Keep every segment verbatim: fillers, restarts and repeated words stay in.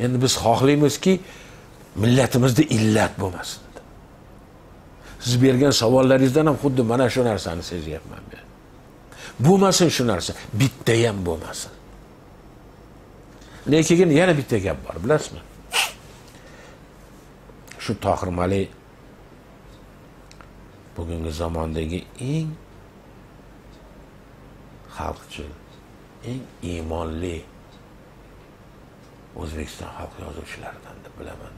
Endi biz xohlaymizki, millatimizda illat bo'lmasin. Siz bergan savollaringizdan ham xuddi mana shu narsani sezyapman men. Bo'lmasin shu narsa, bitta ham bo'lmasin. Lekin yana bitta gap bor, bilasizmi? Shu Tohir Malik bugungi zamondagi eng xalqchil, eng iymonli O'zbekiston xalq yozuvchilaridan deb bilaman.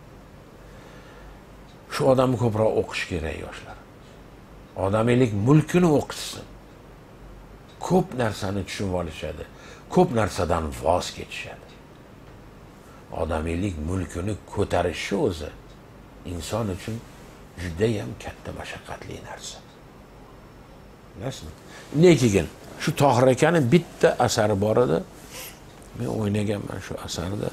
Shu odamni ko'proq o'qish kerak yoshlar. Odamiylik mulkini o'qitsin. Ko'p narsani tushunib olishadi. Ko'p narsadan voz kechishadi. Odamiylik mulkini ko'tarishi o'zi inson uchun juda ham katta mashaqqatli narsa. Bilasizmi? Lekin shu Tohir akaning bitta asari bor edi. Men o'ynaganman shu asarda.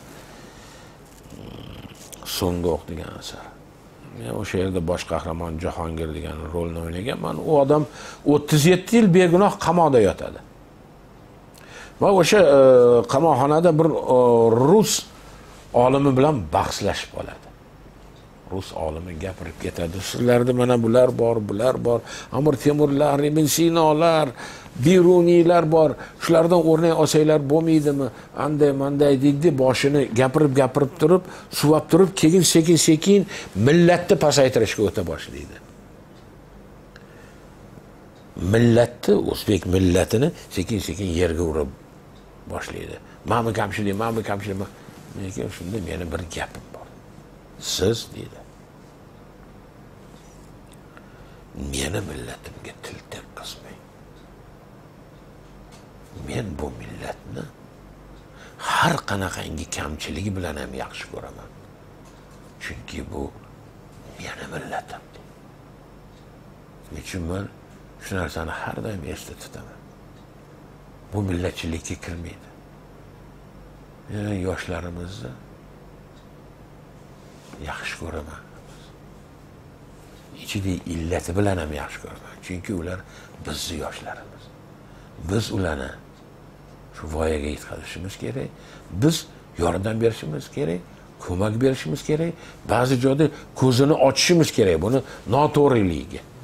So'nggi o'q degan asar. Men o'sha yerda bosh qahramon Jahongir degan rolni o'ynaganman. U odam o'ttiz yetti yil begunoh qamoqda yotadi. Va o'sha qamoqxonada bir rus olimi bilan bahslashib qoladi. Rus olimi gapirib ketadi. Sizlarda mana bular bor, bular bor. Amir Temurlar, Ibn Sinolar, Biruniylar bor. Shulardan o'rnak olsanglar bo'lmaydimi? Anday manday deydi, boshini gapirib-gapirib turib, suvab turib, keyin sekin-sekin millatni pasaytirishga o'ta boshlaydi. Millatni, o'zbek millatini sekin-sekin yerga urib boshlaydi. Mana kamchilik, mana kamchilik. Lekin shunda meni bir gapim bor. Siz deydi. Meni millatimga til tekkizmang. Men bu millatni har qanaqangi kamchiligi bilan ham yaxshi ko'raman. Chunki bu meni millatim. Nechun men shu narsani har doim esda tutaman. Bu millatchilikka kirmaydi. Yani yoshlarimizni yaxshi ko'raman. Ichida illati bilan ham yaxshi ko'raman. Chunki ular bizning yoshlarimiz. Biz ularni shu voyaga yetkazishimiz kerak. Biz yordam berishimiz kerak, ko'mak berishimiz kerak. Ba'zi joyda ko'zini ochishimiz kerak buni noto'g'riligiga.